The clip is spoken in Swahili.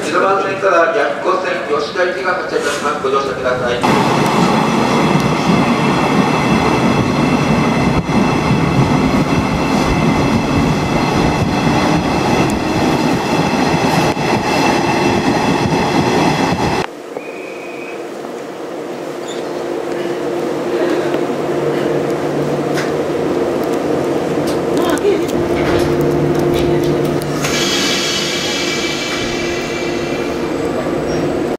2番線から逆光線吉田行きが発車いたします。ご乗車ください。